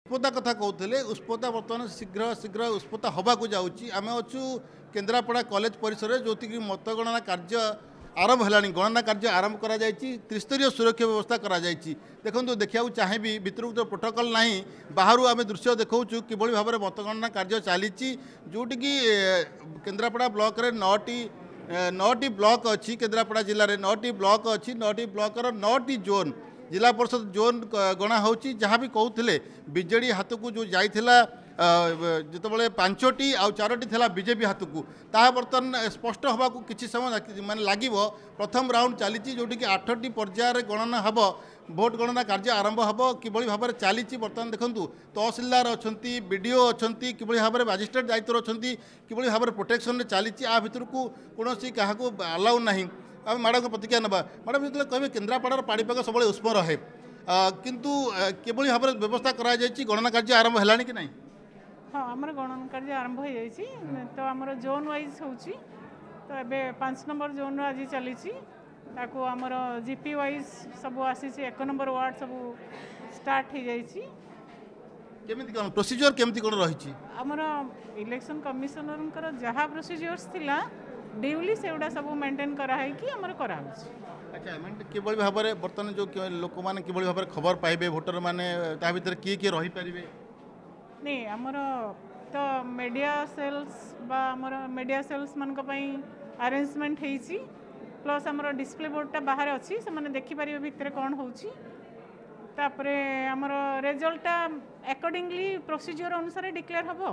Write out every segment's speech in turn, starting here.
उष्पता कथा कहते उष्पता बर्तमान शीघ्र शीघ्र उष्पता हवा को जाऊँगी आम अच्छू केन्द्रापड़ा कॉलेज परिसर जो मतगणना कार्य आरंभ है गणना कार्य आरंभ कर त्रिस्तरीय सुरक्षा व्यवस्था कर देखो देखा चाहिए भितर तो प्रोटोकॉल ना बाहर आम दृश्य देखा कि भाव में मतगणना कार्य चली जोटि केन्द्रापड़ा ब्लॉक रे 9टी ब्लॉक अच्छी केन्द्रापड़ा जिले में 9टी ब्लॉक अच्छी 9टी ब्लॉकर 9टी जोन जिला परिषद जोन गणा हो जहाँ भी कहते बीजेडी हाथ को जो जाइला जिते 5टी आउ 4टी थी बीजेपी हाथ को ताहा बर्तमान स्पष्ट हवा को किसी समय माने लगे प्रथम राउंड चली जोटि 8टी पर्यायर गणना हम भोट गणना कार्य आरंभ हम कि भाव में चली बर्तमान देखूँ तहसिलदार अच्छा बीडीओ अच्छा कि भाव में मजिस्ट्रेट दायित्व अच्छा कि भाव में प्रोटेक्शन चली भितर को कौन क्या अलाउ ना आम मैडम को प्रतिक्रिया ना मैडम जो कहे केन्द्रापड़ार पाणीपाग सब उष्म रहे किंतु किभली भाव में व्यवस्था कराई गणना कार्य आरंभ है कि नहीं। हाँ आमर गणना कार्य आरंभ हो जाइए तो आमर जोन वाइज होची तो एबे 5 नंबर जोन आज चली ताको आमर जीपी वाइज सब आसी 1 नंबर वार्ड सब स्टार्ट हो जाइए केमिति कोन प्रोसीजर केमिति कोन रही आमर इलेक्शन कमिशनर जहाँ प्रोसीजर्स थिला ड्यूली से सब मेंटेन कराई कि आमर करा अच्छा किभली भाव में बर्तमान जो लोक मैंने किभली भाव में खबर पाइबे भोटर माने ता भीतर किए रही पारिबे नहीं आमर तो मीडिया सेल्स बा आमर मीडिया सेल्स मान अरेंजमेंट होइछि प्लस आमर डिस्प्ले बोर्डटा बाहर अच्छी से माने देखि पारिबे भितर कौन होउछि तापरे आमर रिजल्टटा अकॉर्डिंगली प्रोसीजर अनुसार डिक्लेयर हबो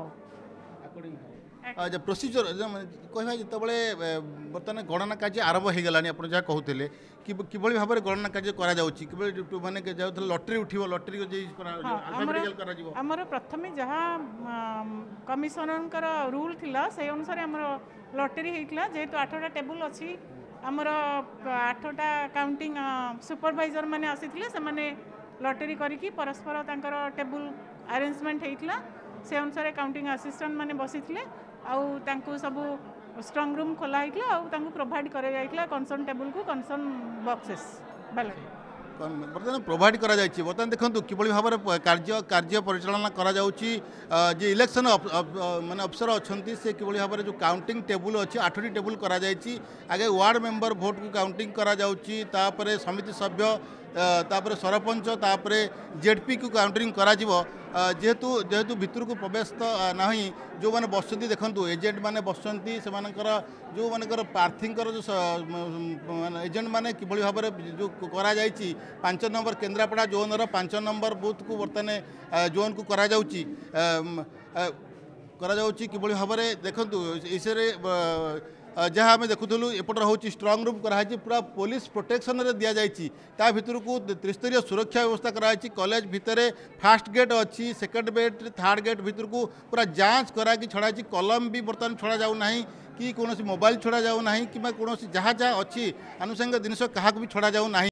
प्रोसीजर कहवा जो बर्तमान गणना कार्य आरंभ हो गला आप जहाँ कहते कि भाव में गणना कार्य माने लटरी उठ लटरी आमर प्रथम जहाँ कमिशनर रूल थिला से अनुसार आमर लटरी होता जेहेतु 8टा टेबुल अच्छी आमर 8टा काउंटिंग सुपरवाइजर मैंने आसी से लटरी करी परस्पर तांकर टेबुल अरेंजमेंट होता से अनुसार काउंटिंग असिस्टेंट मैंने बसी आउ सब स्ट्रंग रूम खोला होता प्रोवाइड कर कनसर्न टेबुल को कनसर्न बॉक्सेस बैलेट बर्तमान प्रोवाइड करा जायछि बर्तमान देखंतु किभली भाव में कार्य परिचालना करा जाउछि जे इलेक्शन माने अफसर अछंती से किभली भाव में जो काउंटिंग टेबुल अच्छी 8टी टेबुल करा जायछि आगे वार्ड मेंबर भोट को काउंटिंग करा जाउछि तापरे समिति सभ्य तापरे सरपंच तापरे जेडपी को काउंटिंग करा जिवो जेहेतु जेहेतु भितर को प्रवेश तो ना जो मैंने बसती देखूँ एजेंट मैंने बसती से जो मानकर प्रार्थी जो एजेंट मैंने किभली भाव में जो करा 5 number Kendrapara zone 5 number booth को बर्तमान जोन को करा किभली भाव में देखूँ इस जहाँ आम देखुलू एपटर हूँ स्ट्रंग रूम कराई पूरा पुलिस प्रोटेक्शन रे दि जाता भितर को त्रिस्तरीय सुरक्षा व्यवस्था कराई कॉलेज भितर फास्ट गेट अच्छी सेकेंड गेट थर्ड गेट भितर को पूरा जांच करा छड़ाई कलम भी बर्तमान छड़ा जाऊ ना कि कौन मोबाइल छड़ा जाऊ ना कि कौन जहाँ जहाँ अच्छी आनुषंगिक जिनस क्या भी छड़ा जाऊ ना।